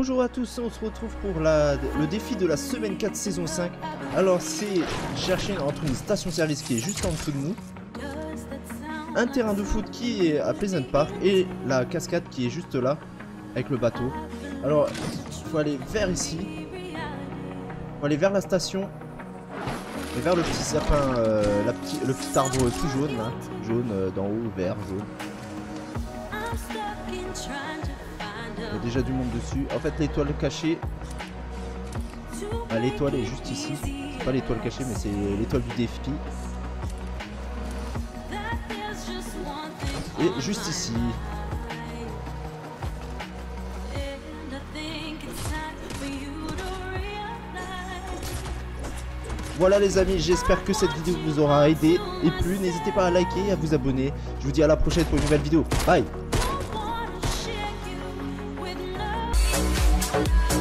Bonjour à tous, on se retrouve pour le défi de la semaine 4 saison 5. Alors c'est chercher entre une station-service qui est juste en dessous de nous, un terrain de foot qui est à Pleasant Park et la cascade qui est juste là avec le bateau. Alors il faut aller vers ici, il faut aller vers la station et vers le petit sapin, le petit arbre tout jaune là, jaune d'en haut, vert, jaune. Il y a déjà du monde dessus. En fait, l'étoile cachée, l'étoile est juste ici. C'est pas l'étoile cachée, mais c'est l'étoile du défi. Et juste ici. Voilà les amis, j'espère que cette vidéo vous aura aidé et plu. N'hésitez pas à liker et à vous abonner. Je vous dis à la prochaine pour une nouvelle vidéo. Bye.